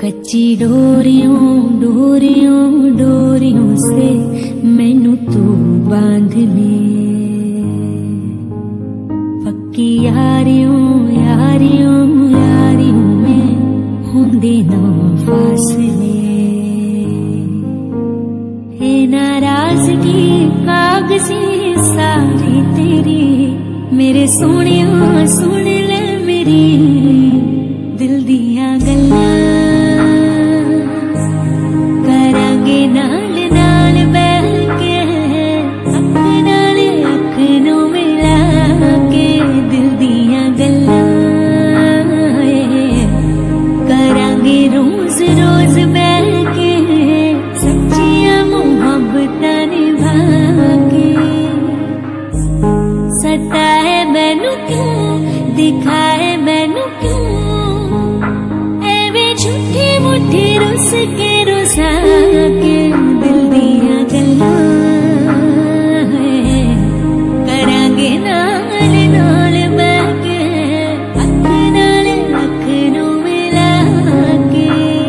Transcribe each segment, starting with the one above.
कच्ची डोरियों डोरियों डोरियों से मैनू तू बांध ले, पक्की यारियों यारियों यारियों में होंदे ना फासले। हे नाराजगी कागजी सारी तेरी, मेरे सोनिया सुन ले मेरी दिल दियां गल्लां, करांगे नाल नाल बैठ के अख नाल अख नू मिला के दिल दियां गल्लां, करांगे रोज रोज बैठ के सच्चियां मुहब्बतां निभा के। सताए मैनू क्यों, दिखाए मैनू क्यों, एवे झूठी मुठी रुस के रुसा के दिल दियां गल्लां, करांगे नाल नाल बैठ के अख नाल अख नू मिला के।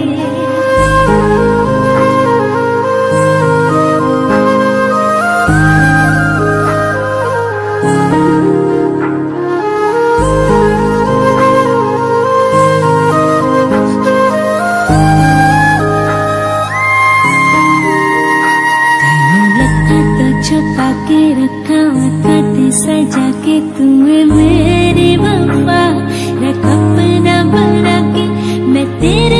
छुपा के रखा खाते सजा के तुम्हें मेरी वफा रख अपना बना के मैं तेरे